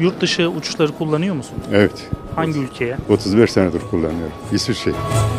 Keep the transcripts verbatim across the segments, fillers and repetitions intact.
Yurt dışı uçuşları kullanıyor musun? Evet. Hangi ülkeye? otuz beş senedir kullanıyorum. İsviçre.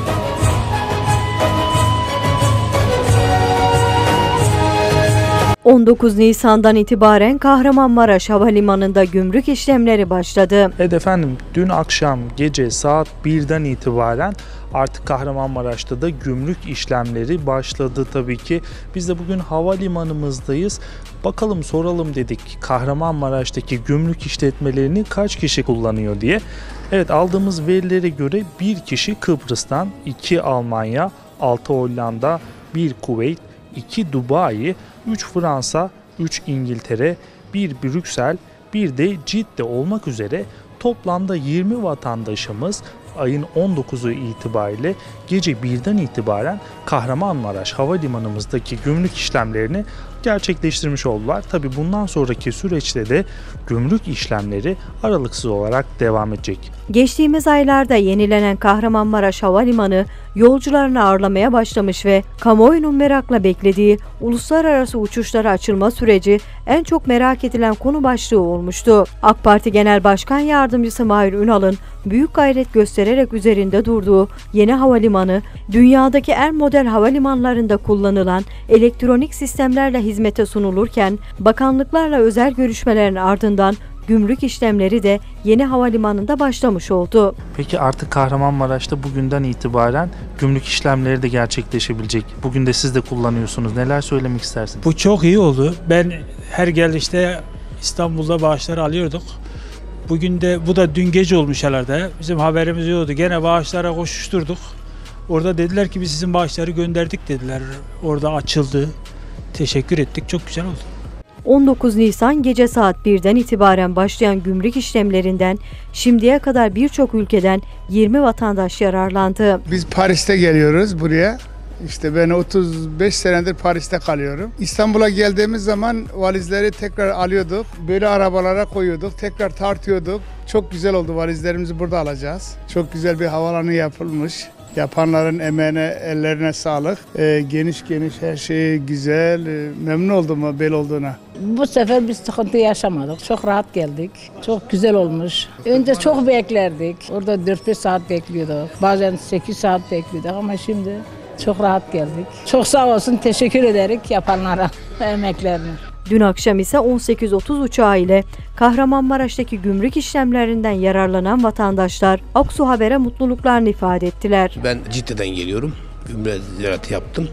on dokuz Nisan'dan itibaren Kahramanmaraş Havalimanı'nda gümrük işlemleri başladı. Evet efendim, dün akşam gece saat birden itibaren artık Kahramanmaraş'ta da gümrük işlemleri başladı tabii ki. Biz de bugün havalimanımızdayız. Bakalım soralım dedik, Kahramanmaraş'taki gümrük işletmelerini kaç kişi kullanıyor diye. Evet, aldığımız verilere göre bir kişi Kıbrıs'tan, iki Almanya, altı Hollanda, bir Kuveyt, iki Dubai, üç Fransa, üç İngiltere, bir Brüksel, bir de Cidde olmak üzere toplamda yirmi vatandaşımız ayın on dokuzu itibariyle gece birden itibaren Kahramanmaraş Havalimanımızdaki gümrük işlemlerini gerçekleştirmiş oldular. Tabi bundan sonraki süreçte de gümrük işlemleri aralıksız olarak devam edecek. Geçtiğimiz aylarda yenilenen Kahramanmaraş Havalimanı yolcularını ağırlamaya başlamış ve kamuoyunun merakla beklediği uluslararası uçuşlara açılma süreci en çok merak edilen konu başlığı olmuştu. AK Parti Genel Başkan Yardımcısı Mahir Ünal'ın büyük gayret göstererek üzerinde durduğu yeni havalimanı, dünyadaki en modern havalimanlarında kullanılan elektronik sistemlerle hizmete sunulurken, bakanlıklarla özel görüşmelerin ardından gümrük işlemleri de yeni havalimanında başlamış oldu. Peki artık Kahramanmaraş'ta bugünden itibaren gümrük işlemleri de gerçekleşebilecek. Bugün de siz de kullanıyorsunuz. Neler söylemek istersiniz? Bu çok iyi oldu. Ben her gelişte İstanbul'da bağışları alıyorduk. Bugün de, bu da dün gece olmuş herhalde. Bizim haberimiz yoktu. Gene bağışlara koşuşturduk. Orada dediler ki biz sizin bağışları gönderdik dediler. Orada açıldı. Teşekkür ettik. Çok güzel oldu. on dokuz Nisan gece saat birden itibaren başlayan gümrük işlemlerinden şimdiye kadar birçok ülkeden yirmi vatandaş yararlandı. Biz Paris'te geliyoruz buraya. İşte ben otuz beş senedir Paris'te kalıyorum. İstanbul'a geldiğimiz zaman valizleri tekrar alıyorduk. Böyle arabalara koyuyorduk. Tekrar tartıyorduk. Çok güzel oldu. Valizlerimizi burada alacağız. Çok güzel bir havaalanı yapılmış. Yapanların emeğine, ellerine sağlık. Ee, geniş geniş her şey güzel. Ee, memnun oldum böyle olduğuna. Bu sefer biz sıkıntı yaşamadık. Çok rahat geldik. Çok güzel olmuş. Önce çok beklerdik. Orada dört beş saat bekliyorduk. Bazen sekiz saat bekliyorduk ama şimdi çok rahat geldik. Çok sağ olsun, teşekkür ederek yapanlara emeklerini. Dün akşam ise on sekiz otuz uçağı ile Kahramanmaraş'taki gümrük işlemlerinden yararlanan vatandaşlar Aksu Haber'e mutluluklarını ifade ettiler. Ben Cidde'den geliyorum. Ümre ziyaretı yaptım.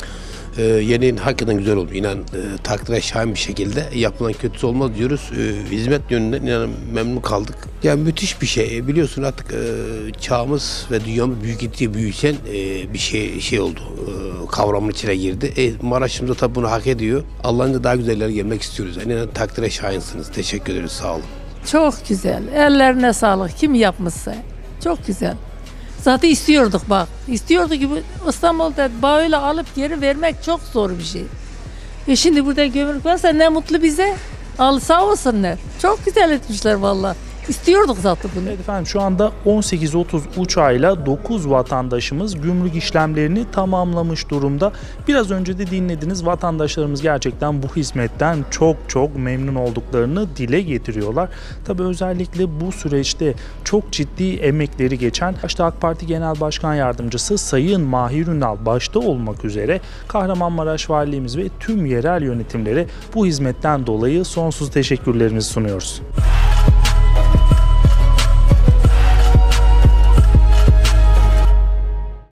Ee, yeni hakikaten güzel oldu. İnan e, takdire şayan bir şekilde, yapılan kötüsü olmaz diyoruz. E, hizmet yönünden inan memnun kaldık. Yani müthiş bir şey. Biliyorsun artık e, çağımız ve dünyamız büyük gittiği büyüyen e, bir şey şey oldu. E, kavramın içine girdi. E, Maraş'ımız da tabii bunu hak ediyor. Allah'ın daha güzelleri gelmek istiyoruz. Yani inan takdire şayansınız. Teşekkür ederiz. Sağ olun. Çok güzel. Ellerine sağlık. Kim yapmışsa. Çok güzel. Zaten istiyorduk bak. İstiyorduk ki İstanbul'da böyle alıp geri vermek çok zor bir şey. E şimdi burada gümrük varsa ne mutlu bize. Al sağ olsunlar. Çok güzel etmişler vallahi. İstiyorduk zaten bunu. Evet efendim, şu anda on sekiz otuz uçağıyla dokuz vatandaşımız gümrük işlemlerini tamamlamış durumda. Biraz önce de dinlediniz, vatandaşlarımız gerçekten bu hizmetten çok çok memnun olduklarını dile getiriyorlar. Tabii özellikle bu süreçte çok ciddi emekleri geçen başta AK Parti Genel Başkan Yardımcısı Sayın Mahir Ünal başta olmak üzere Kahramanmaraş Valiliğimiz ve tüm yerel yönetimlere bu hizmetten dolayı sonsuz teşekkürlerimizi sunuyoruz.